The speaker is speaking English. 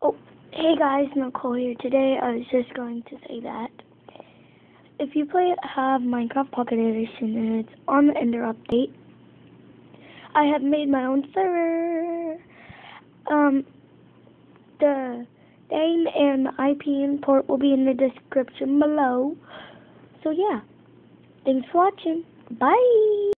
Oh, hey guys, Nicole here. Today I was just going to say that if you have Minecraft Pocket Edition and it's on the Ender update, I have made my own server. The name and the IP import will be in the description below. So yeah, thanks for watching. Bye!